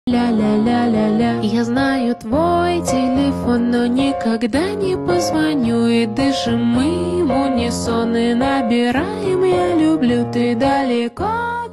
Ля-ля-ля-ля-ля. Я знаю твой телефон, но никогда не позвоню. И дышим мы в унисон, и набираем: я люблю, ты далеко.